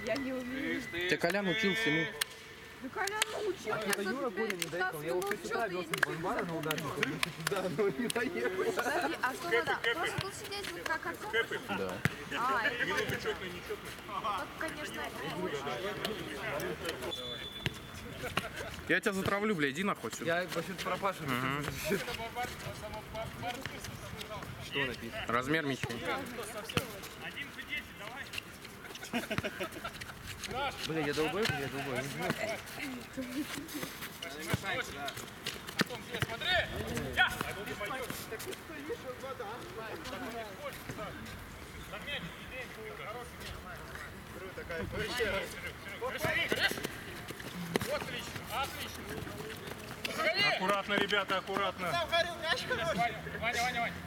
Я не умею. Тебя Колян учил всему. Ну, Колян научил меня Это Юра Боря не доехал. Я его хоть сюда вез на бомбара на ударник. Да, но не доехал. Подожди, а что надо? Просто тут сидеть вот как отцом? Да. А, это четный. Вот, конечно, Я тебя затравлю, бля, иди нахуй сюда. Я вообще-то про Пашу. Что написано? Размер мяча. 11-10, давай. Бля, я долбой. Антон, смотри! Я! Отлично. Аккуратно, ребята, аккуратно. Ваня.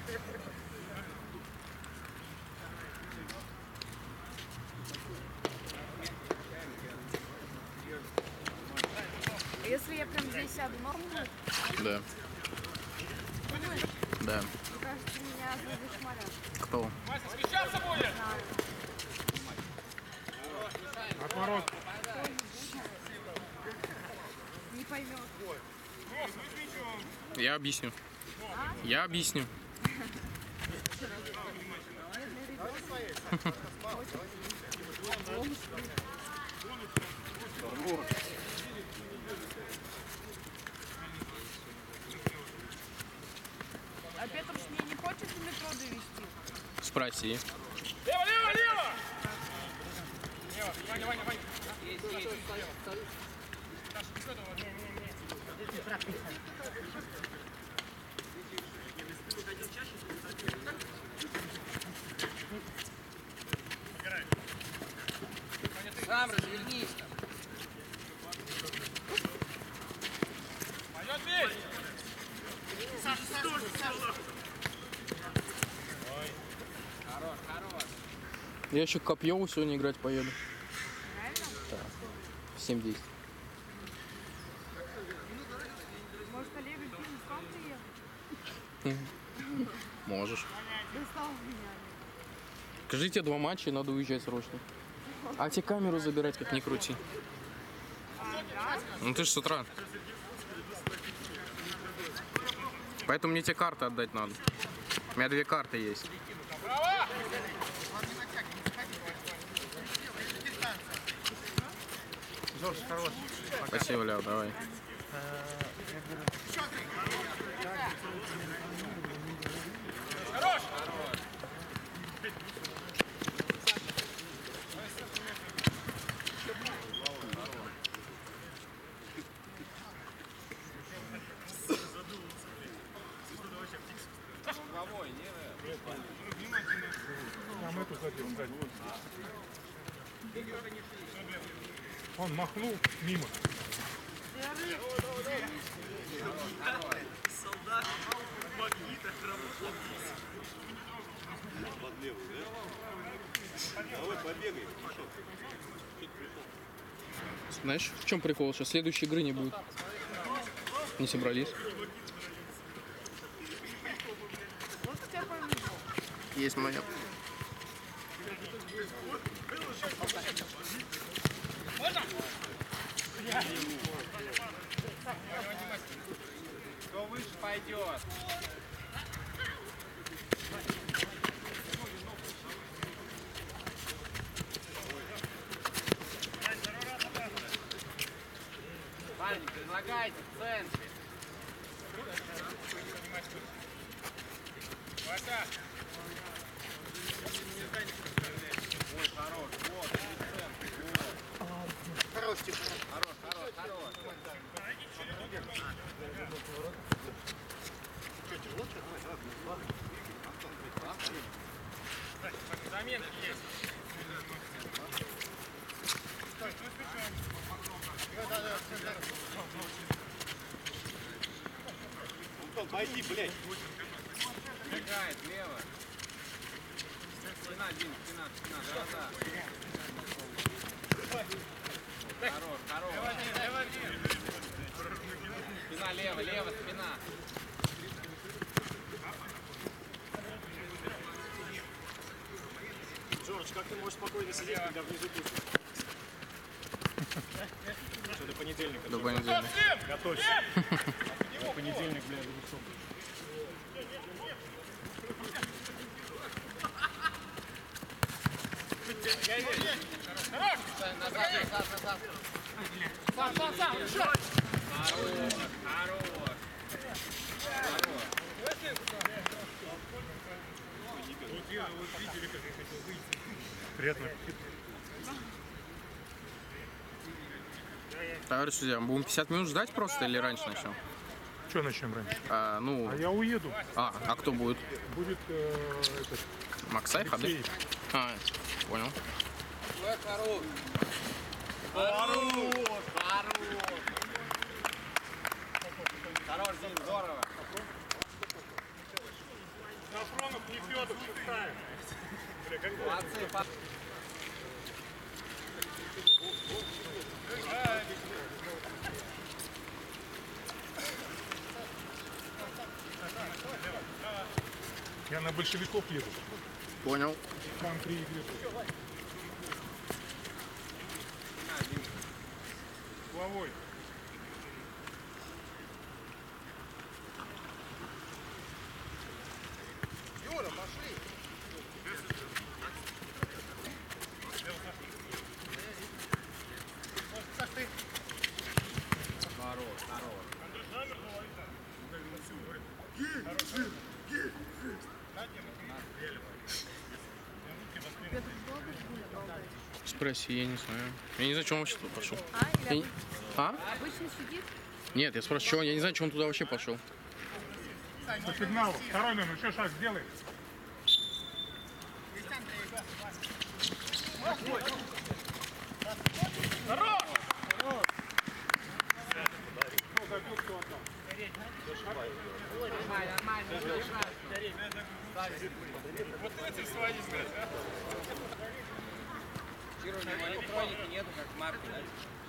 если я прям здесь сяду, норм будет? Да. Да. Мне кажется, меня зашмарят. Кто? Вася, смещаться будет! Отворот. Не поймет. Я объясню. Я объясню. А Петруш мне не хочет в метро довести? Спроси. Лево! Ваня. Сам развернись. Пойдет бей! Хорош. Я еще к Копьеву сегодня играть поеду. Реально? В 7-10. Может, Олег фильм с вам приехать? Можешь. Достал меня. Скажите, 2 матча, и надо уезжать срочно. А тебе камеру забирать, как ни крути. Ну ты ж с утра. Поэтому мне тебе карты отдать надо. У меня 2 карты есть. Жорж, хорош. Спасибо, Ляо, давай. Хорош! Там эту хотел дать. Он махнул мимо. Знаешь, в чем прикол? Сейчас следующей игры не будет. Не собрались. Вот у тебя повезло. Есть моя. Кто выше пойдет? Ваня, предлагайте в центре. Вася! Ой, хорош. Вот, иди в центр. Вот. Хорош. Заменки есть. Антон, пойди, блядь. Играет лево. Спина, Дим, спина. Да. Хорош. Спина лево, спина. Джордж, как ты можешь спокойно сидеть, когда внизу пусто? понедельника. До понедельника. Готовься. До понедельника, блядь, высок. Приятно. Товарищ судья, мы будем 50 минут ждать просто или раньше начнем? Что начнем раньше? Ну, А я уеду. а кто будет? Будет этот Максай, ходы? Алексей. Понял. Хорош, Дим, здорово. Сафронов, Нефедов, шестая. Бля, как Молодцы, я на большевиков еду. Понял. Там 3 игры. Головой. Петр долго будет болтать? Спроси, я не знаю. Я не знаю, что он вообще туда пошел. Или А? обычно сидит? Нет, я спрашиваю, что он, я не знаю, что он туда вообще пошел. По сигналу. Второй номер, еще шаг сделай. Киру, у него электроники нету, как в марке, да?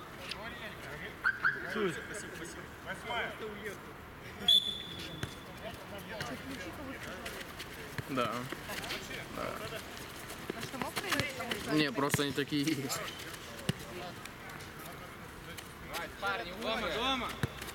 Да. А что, мог проверить? Потому что Не, просто они такие есть. Парни, дома, дома.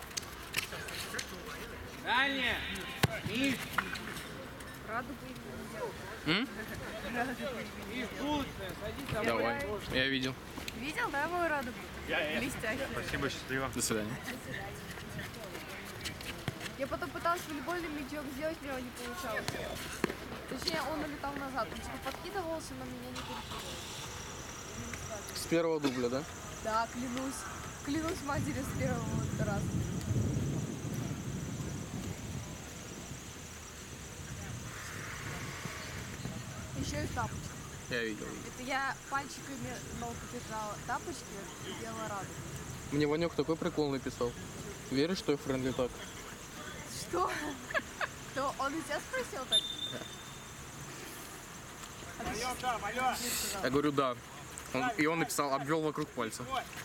Дальняя. Миш, радугу не делал. Миш, булочная, садись. Давай. Я видел. Видел, да, мою радугу? Блестящую. Спасибо, счастливо. До свидания. Я потом пыталась волейбольный мячок сделать, у него не получалось. Точнее, он улетал назад. Он типа подкидывался, но меня не перекидывал. С первого дубля, да? Да, клянусь. Клянусь матери с первого вот раза. Еще и тапочки. Я видел. Это я пальчиками ногу держала тапочки и делала радугу. Мне Ванек такой прикол написал. Веришь, что я френдли так? Что? Кто? Он и тебя спросил так? Я говорю, да. И он написал, обвел вокруг пальца.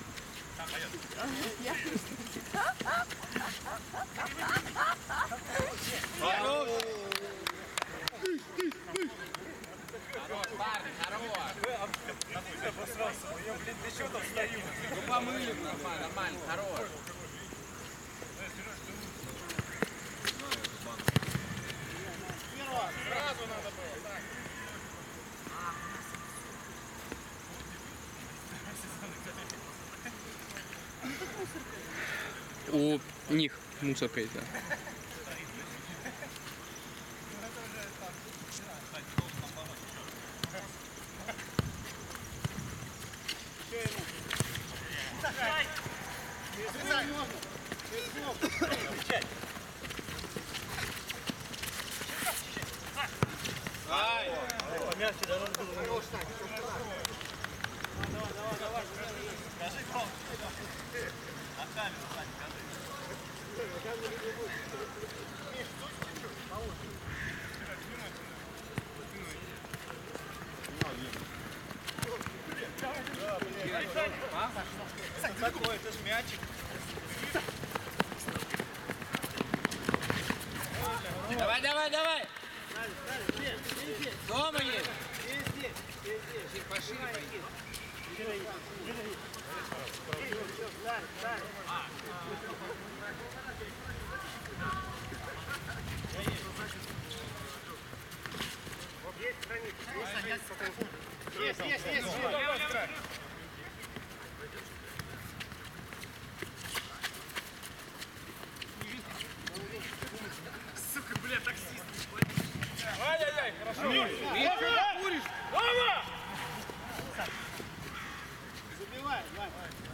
Парни, хорош. Ну помылим нормально, нормально, хорош. Сразу надо было, так. У них мусорка есть, да. Такой, это ж мячик. Давай, давай, давай! Дома есть! Пошире пойди. Есть. Сука, бля, таксист. Ай-яй-яй, хорошо. Куришь? Мама! Забивай, Вань.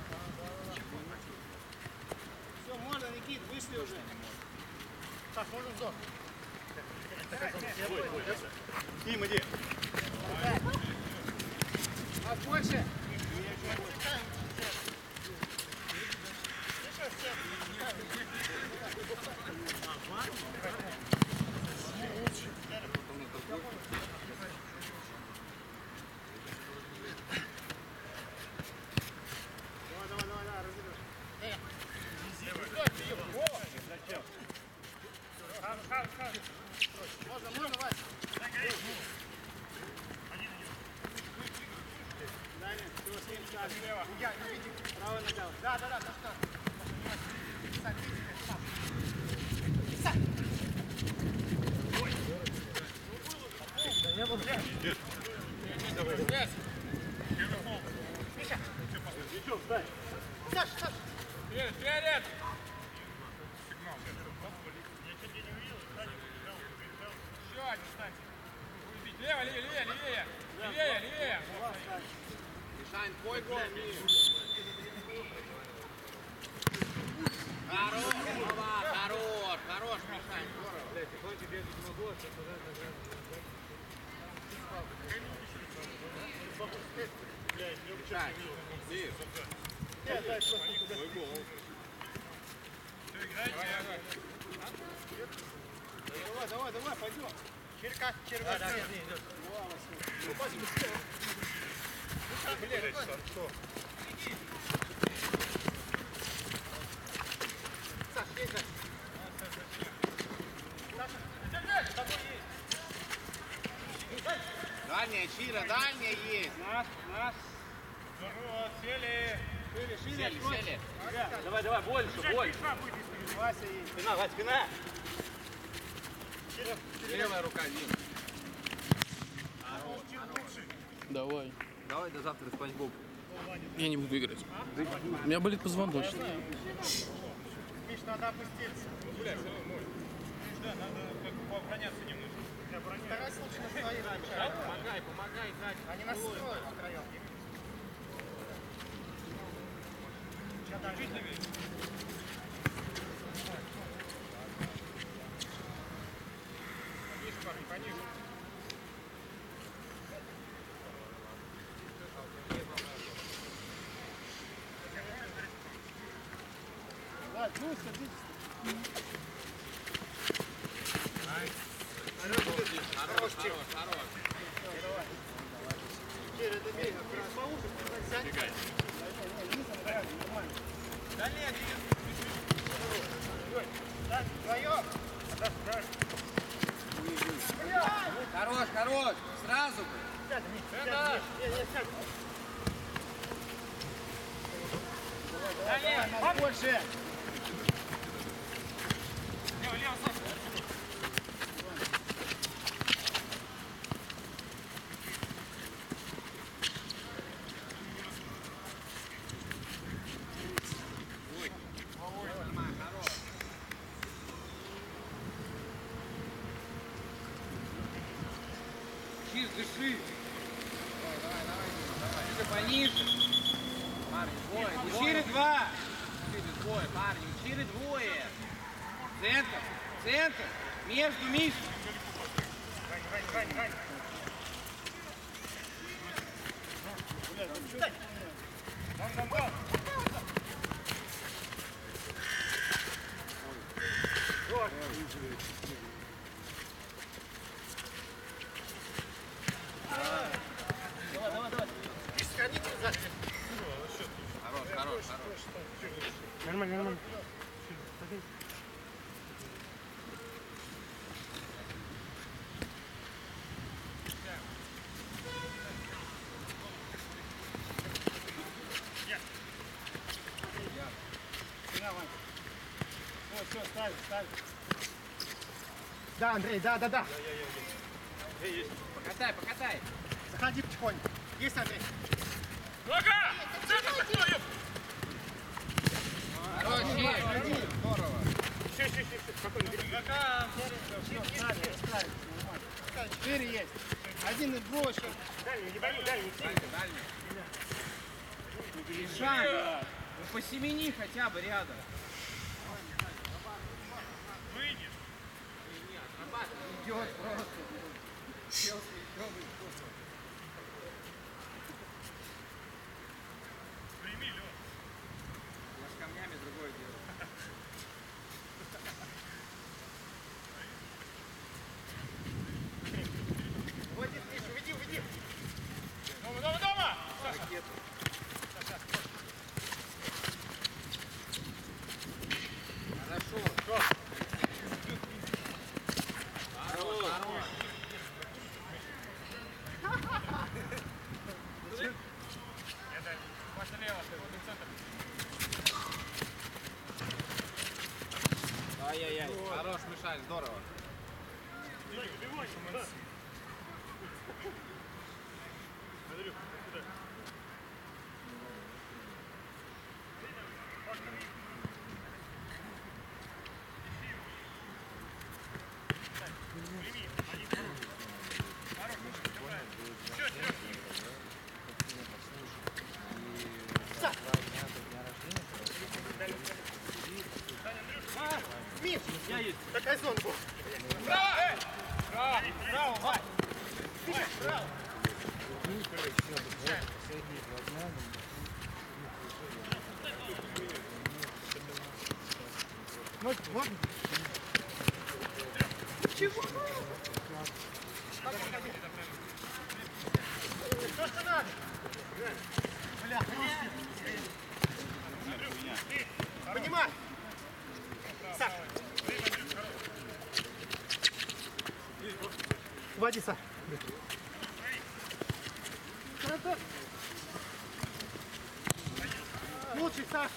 Все, можно, Никит, вышли уже. Так, можно вздох. Тим, иди. Нас больше. Давай, разыгрывай. Можно, Вась. Даня, все, 7 шагов. Правая нога. Да, точно. Саша. Вперед! Еще один, кстати. Левее. Мишань, твой гол, Миш. Хорош, Мишань, здорово. Мишань, Миш. Твой гол. Давай, пойдем. Черка. Дальняя, Чира, дальняя есть. Наш. Сели. Давай, больше. Вася есть. Спина. Левая рука, Дим. Давай. Давай до завтра спать Боб. Я не буду играть. У меня болит позвоночник. Миш, надо опуститься. Надо пообороняться немножко. Старайся лучше на свои раньше. Помогай, сзади. Они нас строят по краям. Чуть левее. Пониже. Да, ну, садитесь. Хорош. Через это бега. Бегай. Да нет, вдвоем. Хорош. Сразу бы. Давай, больше. Лево, Саша. Чиз, дыши. Давай. Пониже. Парни, двое. У Чири два. Двое, парни. У Чири двое. Центр. Между, Миш. Рань. Гол. Хорош. Нормально. Все, ставь, ставь. Да, Андрей, да. Покатай, покатай. Заходи потихоньку. Есть, Андрей. Нога! Центр такой! Хорош, есть. Здорово. Нога! Четыре есть. Один и больше. Дальний, не бои, дальний. Дальний. Мишань, ну посемени хотя бы рядом. Выйди. Идет просто. Прими, Лёш. Я с камнями другое дело. Вот здесь, Миша, уведи. Дома! Ракету. Хорошо. Хорош. Это Паша лево, ты вот в центр. Ай-яй-яй. Хорош, Мишань, здорово. Миш, я есть. Такая зона была. Браво! Браво, Вань. Миша, браво. Вот. Чего? Что ж надо? Бля, понимай. Саш. Води, Саш. Лучший, Саш.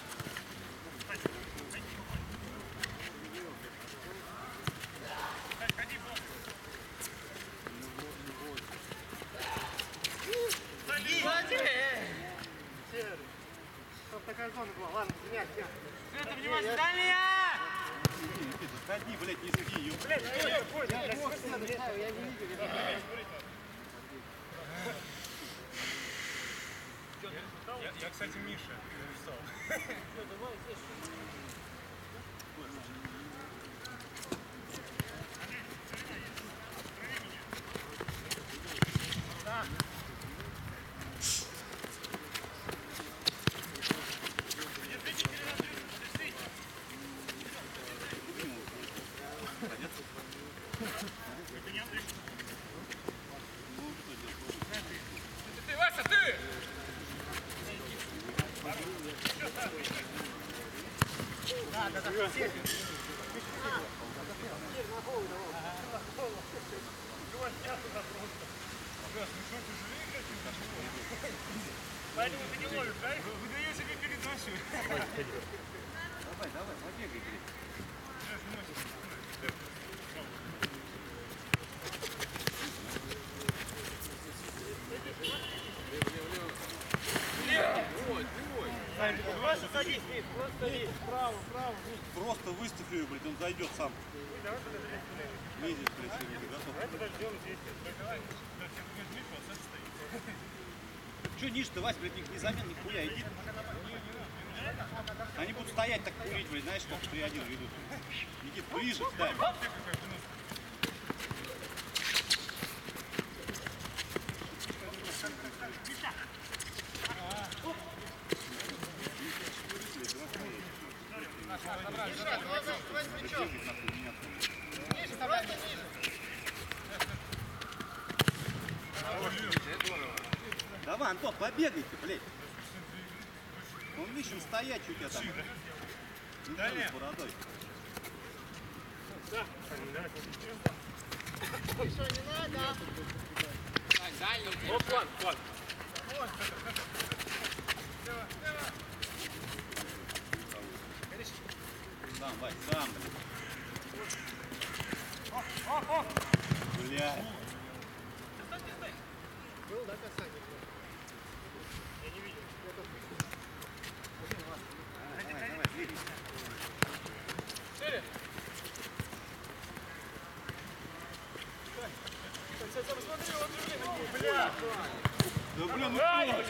Чтоб такая зона была. Ладно, мяч. Это, внимание, дальняя! Ходи, блядь, не сиди ее. Блядь, Я не видел. Я, кстати, Миша написал. Ты, Вася, ты! Да. Поэтому ты не можешь, да? Выдаю себе передачу. Давай, побегай. Вася, садись, просто садись. Право. Просто выставь ее, блядь, он зайдет сам. Лезет, блядь, если не готов. Давай подождем здесь. Че, Ниш-то, Вась, блядь, незамен, нихуя, иди. Они будут стоять так курить, блядь, знаешь, как 3-1 ведут. Никит, ближе ставь. Давай, Антон, побегай-ка, блядь. Он лишен стоять, что у тебя там. Не знаю, с бородой. Оп, план. Сам, Вась, сам, блядь. Блин, ну точно.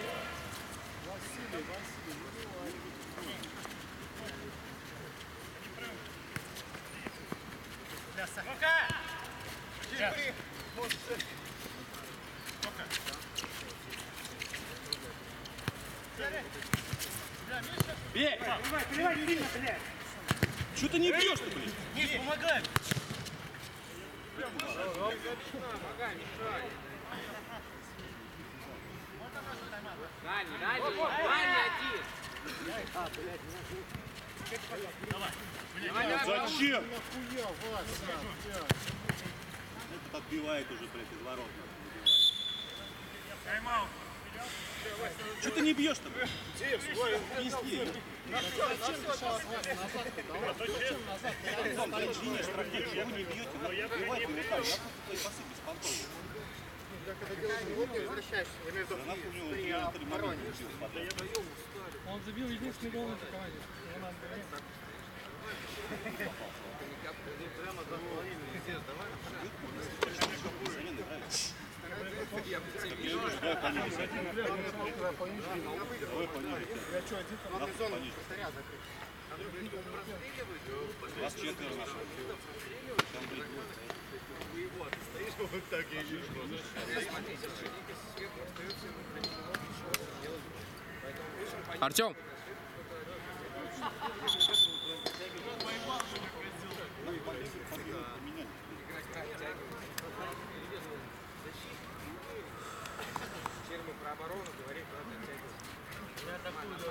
Бей! Чё ты не бьешь-то, блин? Миш, помогай! Зачем? Этот отбивает уже, блядь, из ворот. Тайм-аут. Чё ты не бьешь-то, блядь? Пизди. Потом, блядь, Женя штрафник, чего вы не бьете? Бивайте его там, я просто твои пасы беспонтовые. Да нахуй у него 3 момента учил подряд. Он забил единственный гол в этой команде. Замены нравится. Так я вижу, давай пониже. Давай пониже. Нахуй пониже. Вас 4 наших. Там, блядь, Артем! Термин про оборону говорит, надо оттягиваться.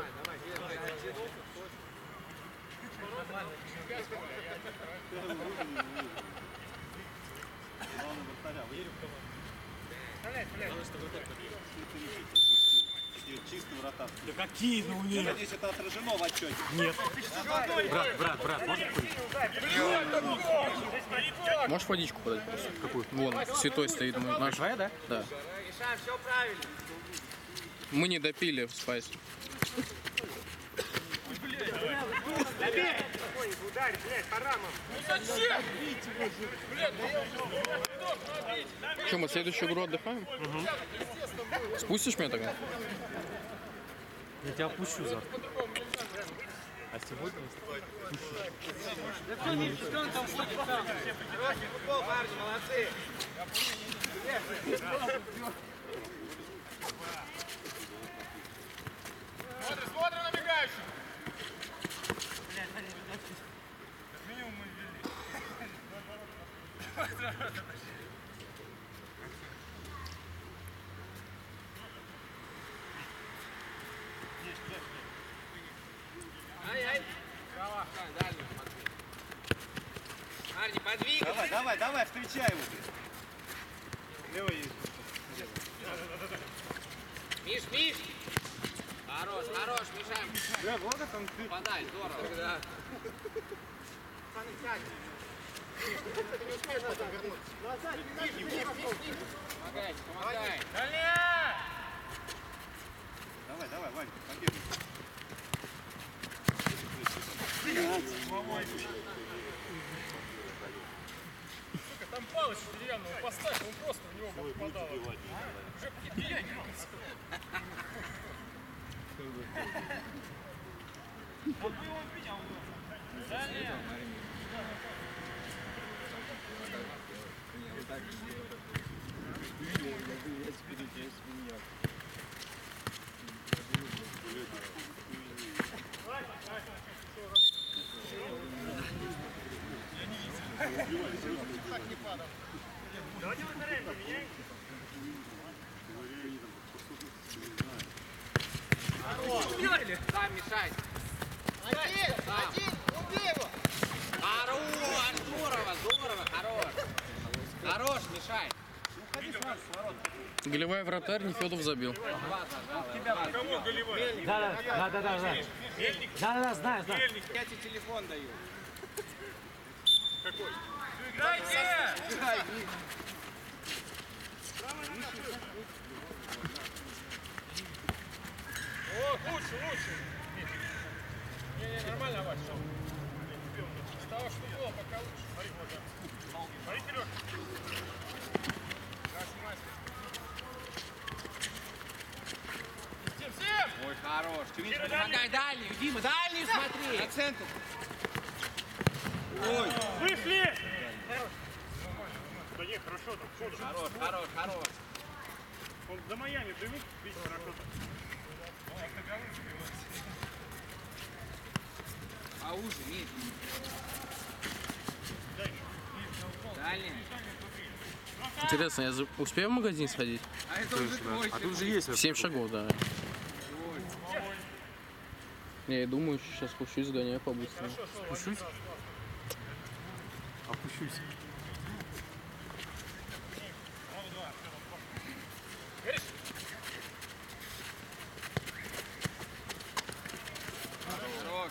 главный вратаря. Верю в кого? Чистый вратарь. Да какие, ну Я нет. надеюсь, это отражено в отчете. Нет. Брат, можно Можешь водичку подать просто? Какую? Вон, святой стоит. Наш. Твоя, да? Да. Миша, все правильно. Мы не допили в спайс. Ударь, блядь, по рамам. Что, мы следующую игру отдыхаем? Спустишь меня тогда? Я тебя опущу завтра. А сегодня? Что он там ходит там? Хороший футбол, парни, молодцы. Смотрим на бегающих. Как минимум мы ввели. Ай-ай. Права. Дальше смотри. Парни, подвигай. Давай, встречай его. Левый есть. Миш. Хорош, Миша. Бля, много там ты. Подай, здорово. Да. Помогай. Давай, Вань, побегай. Сука, там палочку деревянную поставь, он просто в него попадал. Уже подбегается. Он бы его видел. Да нет. Давайте вратаря поменяем. Сам мешай. Один, убей его. Хорош, здорово, хорош, мешай. Голевая вратарь, Нефедов забил. Кого голевой? Да, знаю. Я тебе телефон даю. Какой? Играйте! О, лучше. Не, нормально, Вась, все. С того, что было, пока лучше. Смотри, вот так. Смотри, вперед. Да, снимай. Хорош. Тюнись, помогай дальний. Дима, дальний смотри. На центр. Ой. Вышли! Да нет, хорошо там. Хорош, хорош, хорош. Он за Майами привык, видите, хорошо там. А уже, нет. Дальний. Интересно, я успею в магазин сходить? А это уже твой. А тут же есть. 7 шагов, да. Я и думаю, сейчас спущусь, сгоняю по-быстрому. Опущусь. Опущусь. Хорош.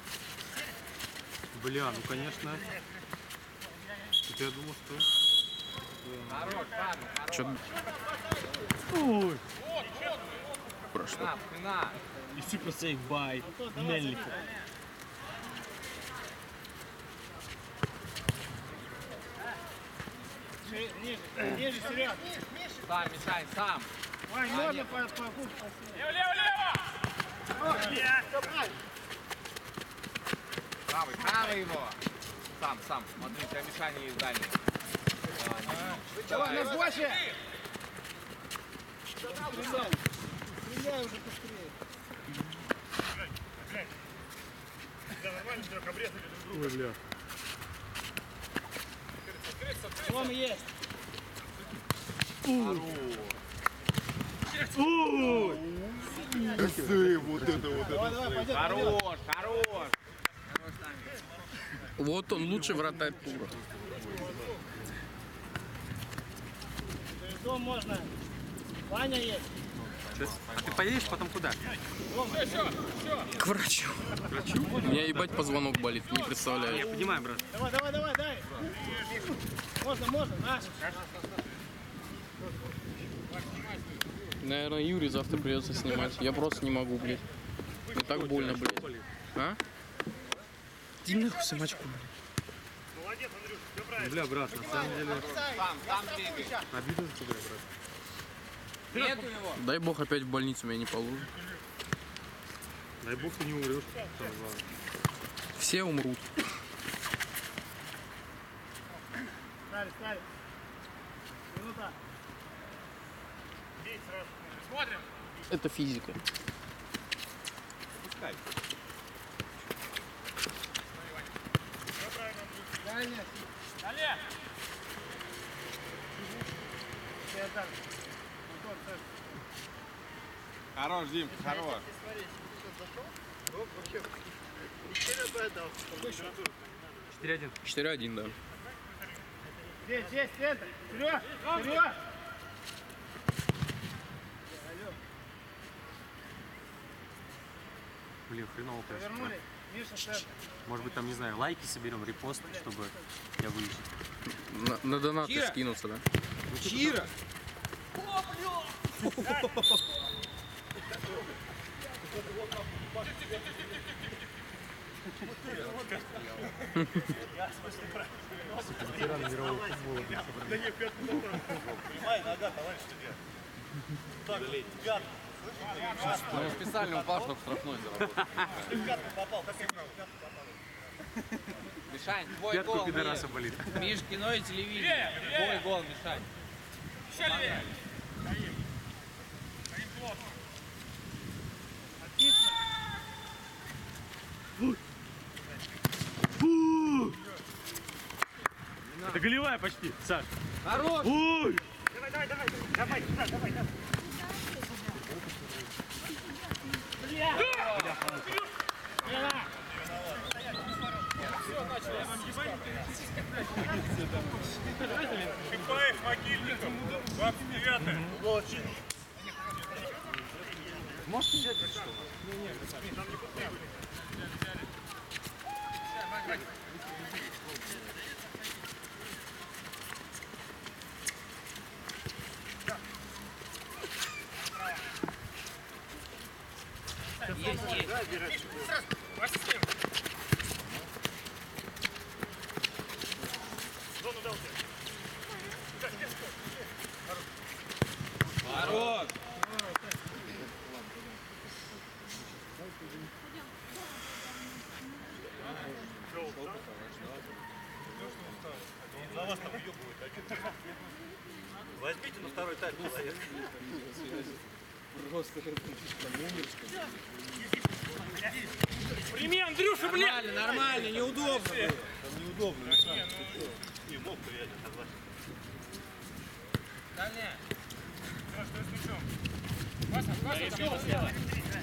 Бля, ну конечно. Тут я думал, что... Хорош, ладно, хорош. Чё? Ой. Прошло. На. И super safe by Неллику. Ниже, Серег. Сам, Мишань, сам. Вань, можно по Лево, лево, лево! Правый, правый его. Сам. Смотри, у тебя Мишаня есть дальний. Давай, нас больше! Да, нормально, Серег, обрезали друг друга. Ой, бля. Вон есть. Вот это. Давай, пойдем. Хорош. Вот он, лучший вратарь тура. Дом можно. Ваня есть. А ты поедешь потом куда? К врачу. У меня ебать позвонок болит, не представляю. Поднимай, брат. Давай, дай. Можно, наш. Наверное, Юрий завтра придется снимать. Я просто не могу, блядь. Мне так больно, блядь. А? Иди нахуй собачку, блядь. Молодец, Андрюш, все правильно. Бля, брат, на самом деле... Сам двигай. Обидно за тебя, брат. Нету его. Дай бог опять в больницу меня не положат. Дай бог ты не умрешь. Самое главное. Все умрут. Стали. Минута. Бей сразу. Смотрим. Это физика. Пускай. Далее. Хорош, Дим, хорош. 4-1. 4-1, да. Здесь, центр. Вперед. Блин, хреново, конечно. Вернули. Миша, центр. Может быть, там, не знаю, лайки соберем, репост, чтобы я вывесил. На донаты Кира! скинуться, да? Чира. Ветераны мирового футбола. Он специально упал, чтобы штрафной заработать. Мишань, твой Пятку гол. пидораса болит. Миш, кино и телевидение. Твой гол, Мишань. Еще левее. Это голевая почти, Саш. Хорош. Ой! Давай. Кипаев, Могильников, 29-й. Молодцы. Можешь взять что? Есть. Зону дал тебе. Хорош. За вас там въебывают. Возьмите на второй тайм человек. Просто умершка. Прими, Андрюша, блядь! Нормально, нормально, неудобно было. Там неудобно. Не мог приятно, согласен. Дальняя. Что с мячом? Вася,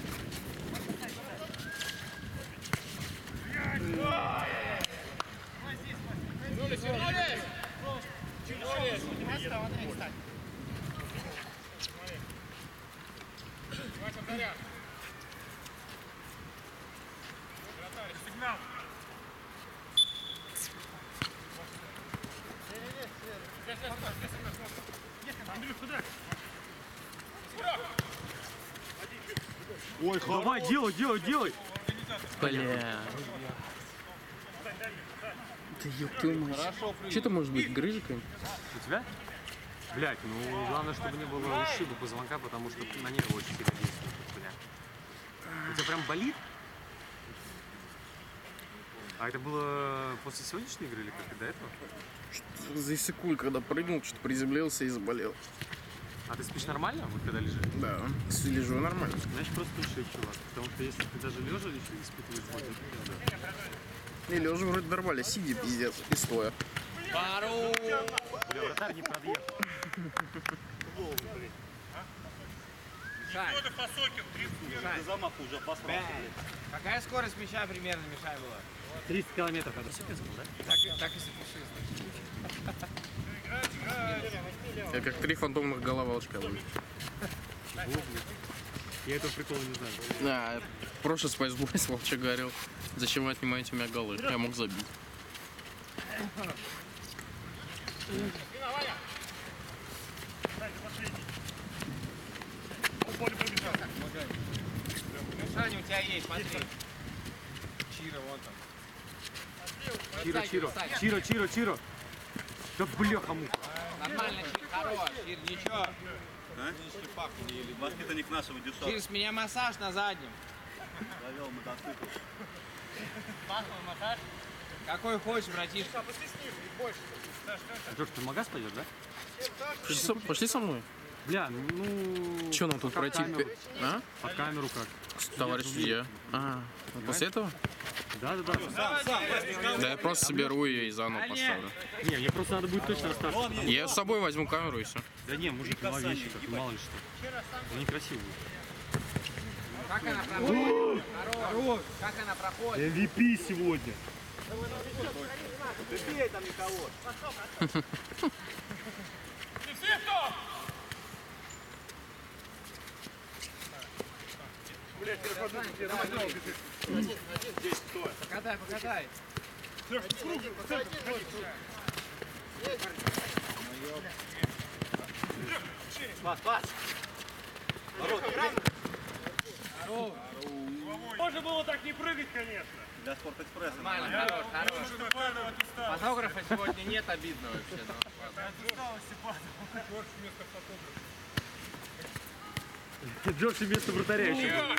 Сигнал. Андрюх, куда? Ой, Давай, делай. Бля. Да ёб твою мать. Что это может быть? Грыжа какая-нибудь? У тебя? Блять, ну главное, чтобы не было ушиба позвонка, потому что на нервы очень сильно действует. Бля. У тебя прям болит? А это было после сегодняшней игры или как до этого? За секунду, когда прыгнул, что-то приземлился и заболел. А ты спишь нормально, вот когда лежишь? Да, лежу нормально. Значит, просто ушиб, чувак. Потому что если ты даже лежа еще испытываешь боль, то пизда. И лежа вроде нормально, сиди, пиздец, и стоя. Пару! Бля, вратарь не подъехал. Мишань, Кто-то Фасокин, 31. Ты замах уже посрался. какая скорость мяча примерно, Мишань, была? 300 километров. Это все сказал, да? Так и запиши. Я как 3 фантомных головолчка. Я этого прикола не знаю. Да, в прошлый Spice Boys Волчек говорил, зачем вы отнимаете у меня голы? Я мог забить. Мишань, у тебя есть, смотри. Чиро, вон там. Чиро. Да бляха-муха. Нормально, Чир, хорош. Чир, ничего. А? Воспитанник нашего дюша. Чир, с меня массаж на заднем. Завел мотоцикл. Какой хочешь, братишка. Джордж, ты в магаз пойдешь, да? Пошли со мной. Бля, ну... Че нам тут под пройти? камеру. А? Под камеру как? Товарищ судья. А, после этого? Да. Да я просто соберу ее и заново поставлю. Не, мне просто надо будет точно остаться. Я с собой возьму камеру и все. Да не, мужик, мало вещи, как мало ли что. Это некрасиво будет. Как она проходит? Хорош. Как она проходит? MVP сегодня. Ты бей там никого. Покатай. Пас. Можно было так не прыгать, конечно. Для Спортэкспресса. Нормально, хорош. Фотографа сегодня нет, обидно вообще. Джордж вместо вратаря еще.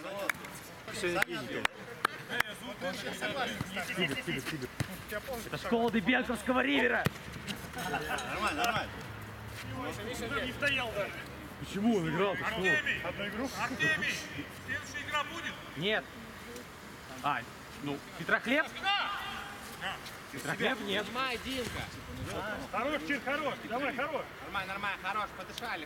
Это школа Дебенковского ривера. Нормально. Не стоял даже. Почему он играл? Артемий! Артемий! Следующая игра будет? Нет. Петрохлеб? Петрохлеб нет. Нажимай, Димка. Хорош, Чир, хорош. Давай, хорош. Нормально, хорош. Подышали.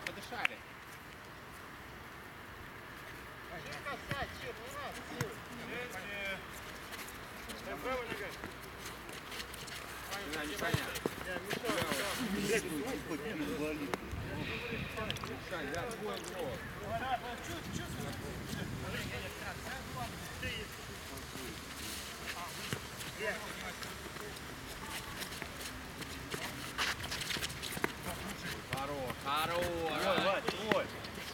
Хорош. Твой.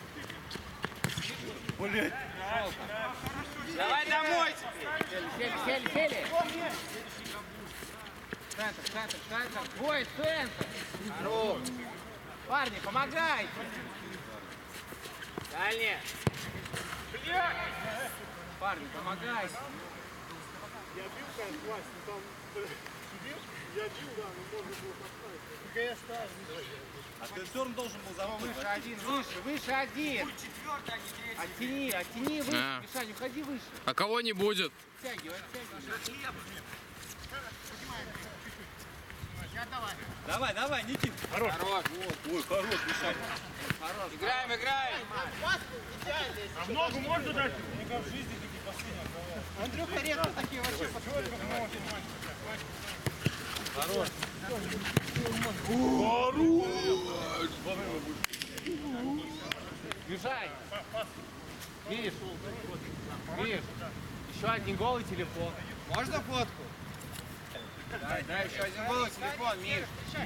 Блять. Давай домой теперь. Сели. Центр. Твой центр. Хорош. Парни, помогайте. Дальне. Парни, помогайте. Я бил, конечно, Вась, но там бил, я бил, да, но можно было поставить. Только я ставлю. А ты шторм должен был заработать. Выше один, выше один. Оттяни выше. А. Мишань, уходи выше. А кого не будет? Оттягивай. Давай, Никит. Хорош. Ой, хорош, Мишань. Играем. А много можно дать? Андрюха редко такие вообще подходят. Мишань. Видишь? Еще один голый телефон. Можно фотку? Дай еще один голый телефон, Миш.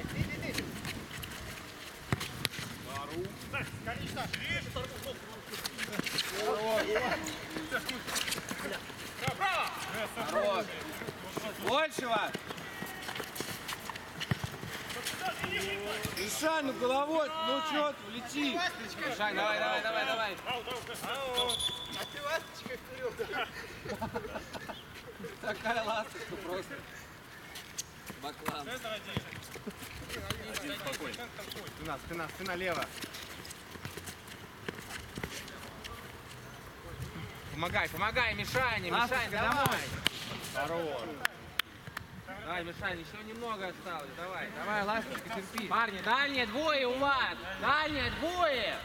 Хорош. Больше вас. Мишань, ну головой, ну чё ты, лети. Мишань, давай. А ты ласточкой вперед. Такая ласточка просто. Баклан. Спина лево. Помогай, Мишань, давай. Хорош. Давай, Мишань, еще немного осталось. Давай, ласточка, терпи. Парни, дальние двое у вас. Дальние двое.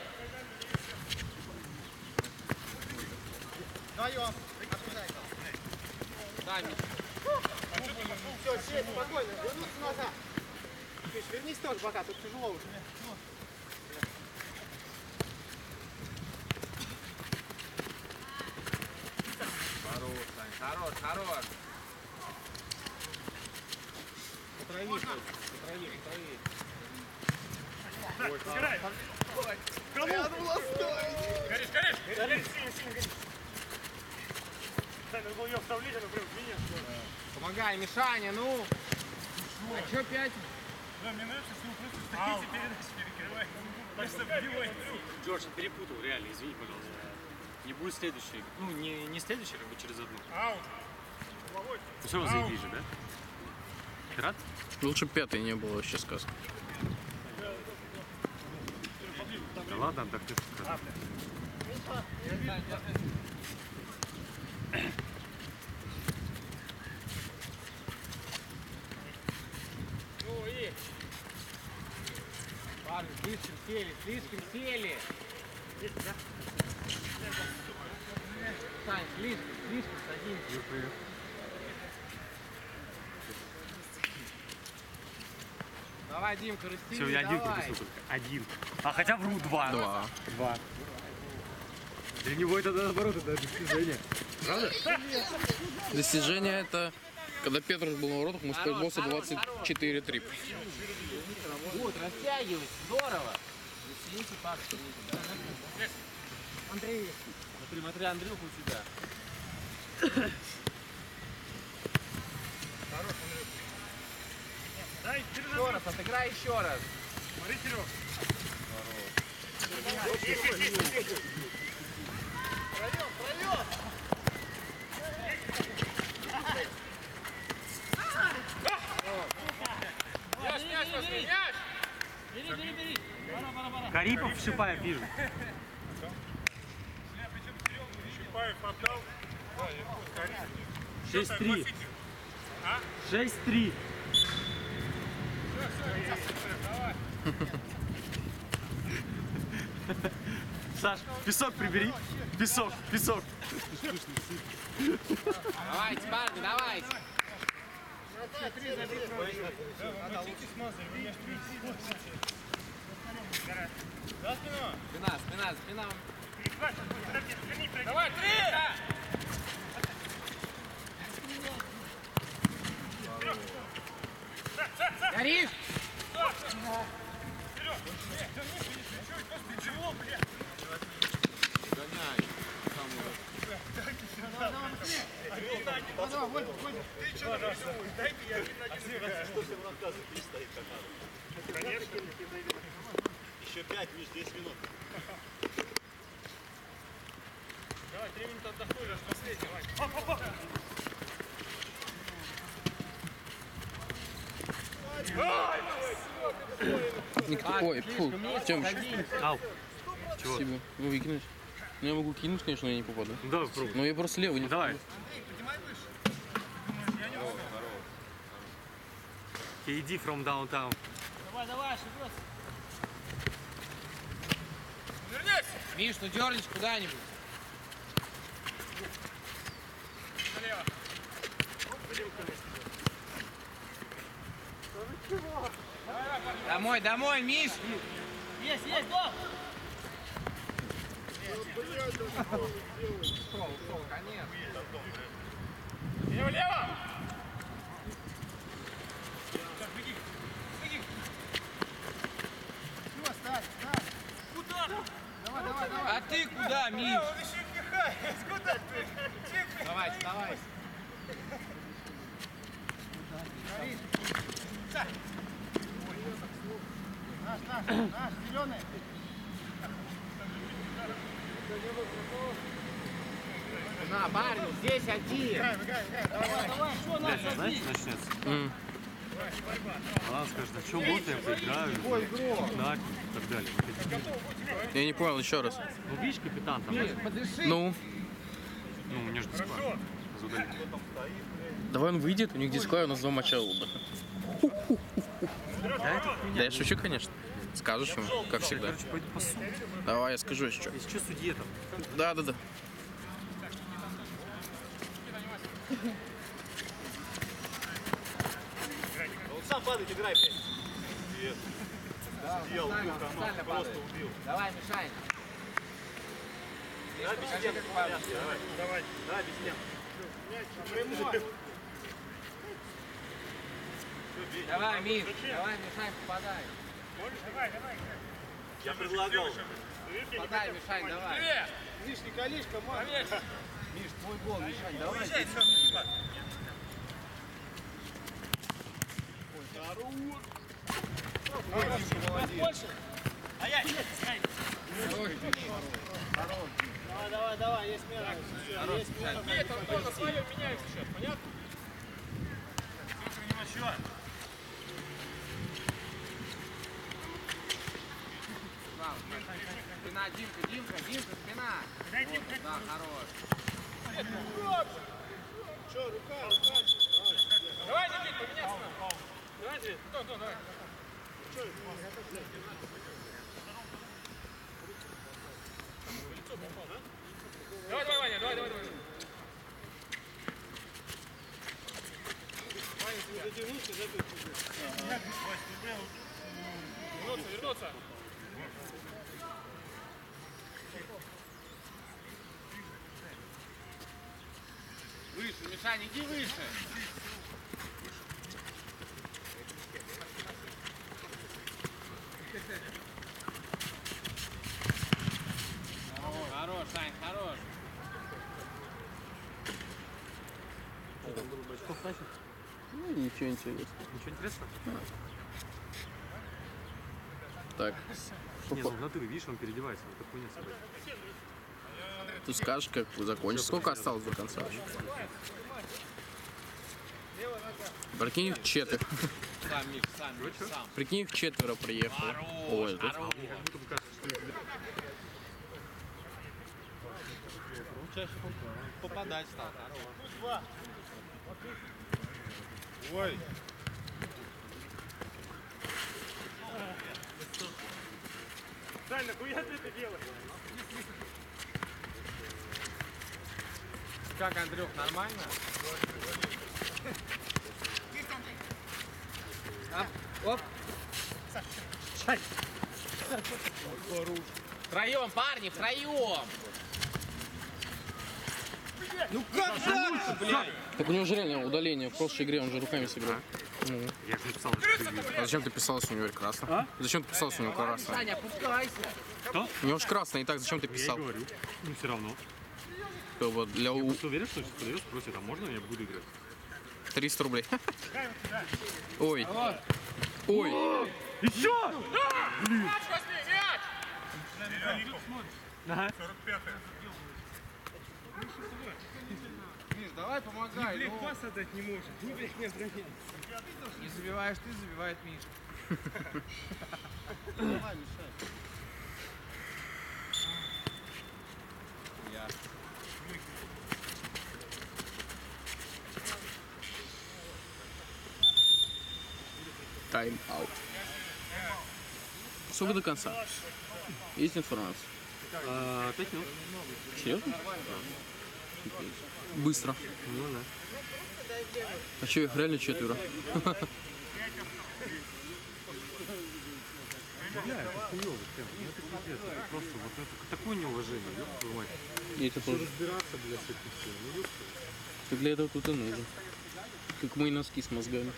Вдвоем. Дай, Миш. Все, сеть, спокойно, вернуться назад. Миш, вернись тоже пока, тут тяжело уже. Хорош, Сань, хорош. Потрови. Стирай. Кому? Горишь. Сильно горишь. Да, надо было ее вставлять, она прям в меня. Помогай, Мишаня, ну. А чё 5? Да, мне нравится, что вы просто стоите, передачи перекрываете. Просто вбиваете. Джордж, перепутал, реально, извини, пожалуйста. Не будет следующий. Ну, не следующий, как бы через одну. Аут. Головой. Ну, все равно заебись же, да? Ты рад? Лучше пятый не было вообще сказано. Да ладно, отдохни. Ну и. Парни, слишком сели. Сань, слишком садимся. Давай, Димка, расстели, Все, я один давай. пропустил только. Один. А хотя вру, два. Два. Для него это наоборот, это достижение. Правда? Достижение это, когда Петрус был на воротах, мы с босса 24-3. Вот, растягивать, здорово. Сидите, пак, Андрей. Смотри, Андрюха у тебя. Дай, Еще раз, отыграй еще раз. Смотри, Серег. Карипов в Шипаев вижу. Чапаев отдал. 6-3. 6-3. Саш, песок прибери. Песок. Давайте, парни, давайте. Спина. Давай, 3! Горишь? Гоняй. Еще 5, Миш, 10 минут. Давай, 3 минуты отдохнешь, последний, давай. Ой, фу, Тёмыч, Ау. Чего? спасибо. Ну, выкинуть. Ну, я могу кинуть, конечно, но я не попаду. Ну давай попробуй. Но я просто левый не Давай. KD from downtown. Миш, ну дернись куда-нибудь. Домой, домой, Миш! Есть, гоп! Ушел, конечно. Лево, лево! А ты куда, Миш? Он еще пихает, куда ты? Давай, вставай. Наш, зеленый. На, парни, здесь один. Блядь, ну знаешь, что начнется? Она скажет, а что вот я поиграю, так и так далее. Я не понял, еще раз. Ну видишь, капитан там, Подыши. Ну, ну у меня же дисплей. давай он выйдет, у них дисклей, у нас 2 матча оба. Да я шучу, конечно. Скажешь ему, как всегда. Короче, пойду по суду. Давай, я скажу еще. Если что, судье там. Да. Он сам падает, играй, блядь. Съел, убил команду, просто убил. Давай, мешай. Да, без стен. Давай. Да, без стен. Давай, Миш, давай, мешай, попадай. Я предлагал. Попадай, мешай, давай. Миш, не колись, команда. Миш, твой гол, Мишань, давай. Давай, есть мера. Есть мера. Нет, Антон, на своем меняется сейчас, понятно? Спина, Димка, спина. Дай, Димка. Да, хорош. Че, рука. Давай, Никит, поменяться надо. Давай, Никит, Антон, давай. Давай, Ваня, давай. Вернуться. Выше, Мишань, иди выше. Хорош, Сань, хорош. Ну, ничего интересного. Ничего интересного? Так, Не, ну в натуре, видишь, он переодевается, вот такой нет собой. ты скажешь, как закончишь. Сколько осталось до конца вообще? Прикинь, их 4. Сам, Миш, сам. Прикинь, их 4 приехало. Ой, тут Чаще попадать стал. Ой. Даль, нахуя ты это делаешь? Как, Андрюх, нормально? Оп. Втроем, парни, втроем! Ну как так, блядь? Так у него же реально удаление. В прошлой игре он же руками сыграл. Ну. Я же написал, что ты видишь. А зачем ты писал, что у него красное? Зачем ты писал, что у него красное? Саня, опускайся. Что? У него же красное, и так зачем ты Я и писал? говорю. Ну все равно. Как бы для Я просто уверен, что если подойдешь, спросит, а можно я буду играть? 300 рублей. Ой. Ой. Еще! Мяч возьми, мяч! Ага. 45-е. Миш, давай помогай. Блин, Ну, пас отдать не может. Ну, блядь, не обороняется. не забиваешь ты, забивает Миша. Давай, мешай. Я. Тайм-аут. Сколько до конца? Есть информация? 5 минут. Серьезно? Быстро. Ну да. А что, их реально 4? Бля, это хуёво, прям. Ну это пиздец. Это просто вот это такое неуважение, ёб твою мать. И это Что тоже. разбираться, бля, с этим всем. Ну ёб твою. Ты для этого тут и нужен. Как мои носки с мозгами.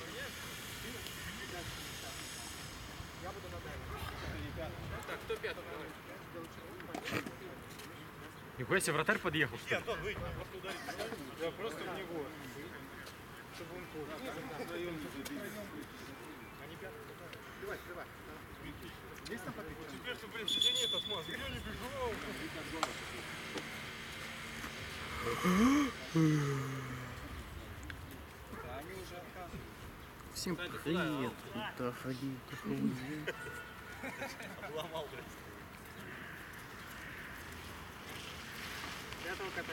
Нихуя себе, вратарь подъехал, что ли? Антон, выйди, просто ударить. Да, просто в него. Чтобы он на своем Они пятый. Давай, давай. Есть там попить? Теперь, что, блин, тебя нет осмаз. Где не бегу? Всем привет. Да, ходи, Обломал, блядь. Пятого катать.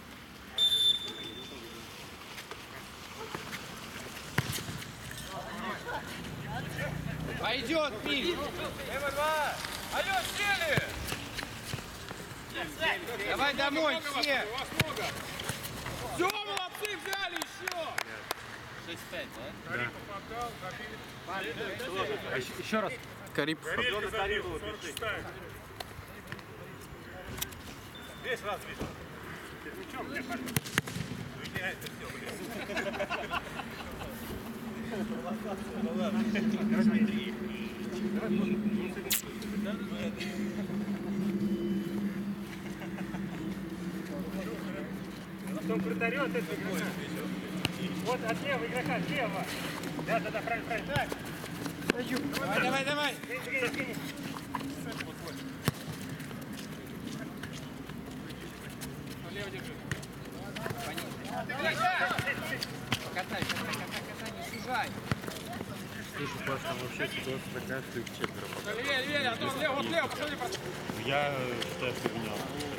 Пойдет, Миш. М2. Алло, сели. Давай домой, все. Все, молодцы, взяли еще. 6-5, да? А еще раз. Кариб. Горелька забил, 46-я. Весь раз, видишь? Ничего, мне хватит. Меняется все, блядь. Потом притарет этот игрока. Вот от левого игрока, слева. Да, правильно, правильно. Так. Давай, давай. Скинь. Лево держи. Катай, не сужай. Слушай, Паш, там вообще ситуация такая, что их 4. Левее, Антон, лево, вот лево, посмотри. Я считаю, что менял.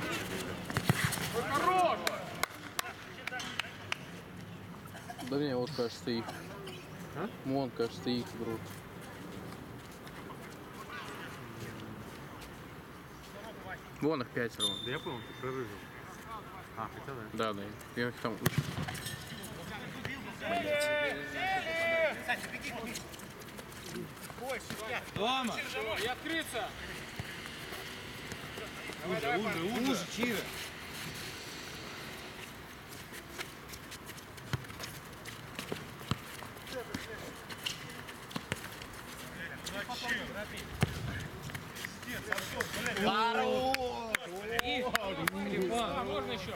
Хорош! Да не, вот кажется их. А? Вон, кажется, их игрут. Вон их 5 ровно. Да я понял, ты прорывал. А, хотя да. Да, да. Я их там учу. Дома. И открыться. Уже, Чира. Можно еще.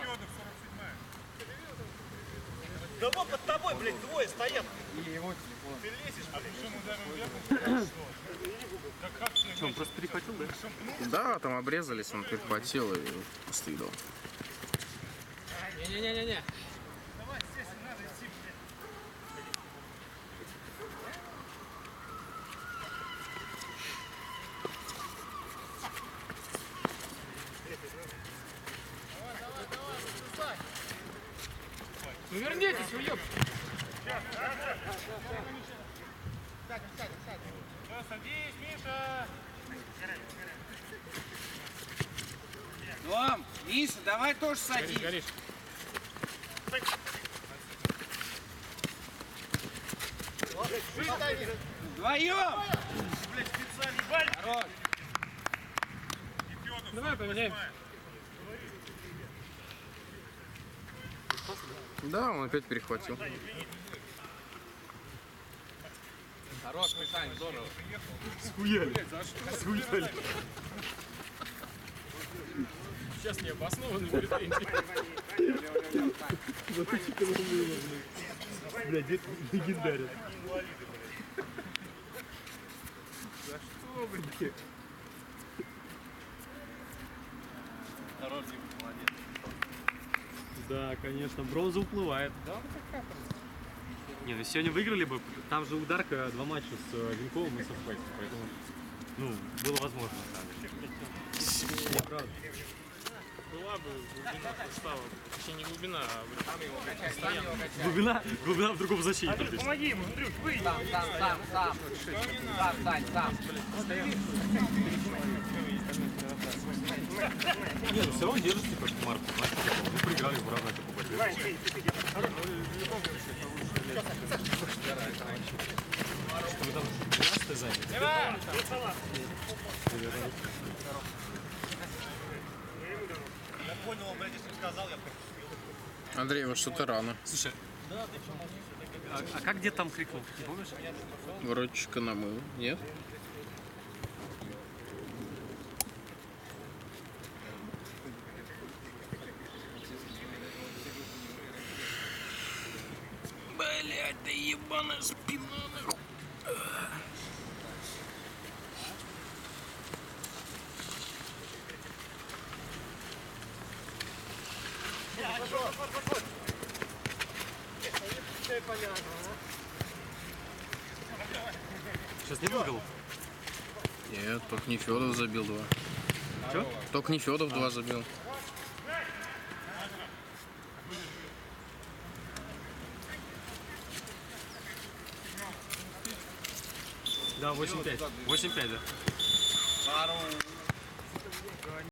Да вот под тобой, блядь, двое стоят. И его телефон. Ты лезешь, а причем ударом вверх. Да как ты? Что, он просто перехватил, да? Да, там обрезались, он перехватил и стыдал. Не-не-не-не. Давай, здесь надо идти, блядь. Ну вернитесь, вы ёб. Все, садись, Миша. Дом, Миша, давай тоже садись. Горишь. Вдвоем. Блядь, специально. Валь. Хорош. Давай поменяем. Да, он опять перехватил. Хорош, Мишань, здорово. Схуяли. Схуяли. Сейчас необоснованные претензии. Бля, дед легендарен. За что, блядь? Хороший, молодец. Да, конечно, бронза уплывает. Не, ну сегодня выиграли бы, там же ударка 2 матча с Винковым и с Фэксом, поэтому, ну, было возможно, на самом деле. Не, правда. Была бы глубина состава. Точнее, не глубина, а Глубина в другом защите. помоги ему, Андрюх, выйди. Сам, Сань, сам. Не, ну все равно держится как марку, знаешь, ну, проиграли в равной по борьбе. Что вы там 12-й заняли? Я понял, блядь, если сказал, я пропустил. Андрей, вот что-то рано. Слушай, а как дед там крикнул, не помнишь? Вроде чека намыл. Нет? Блять, да ебаная спина, нахуй. Сейчас не было голов? Нет, только не Федов забил 2. Чё? Только не Федов 2 забил. Да, 8-5. 8-5, да.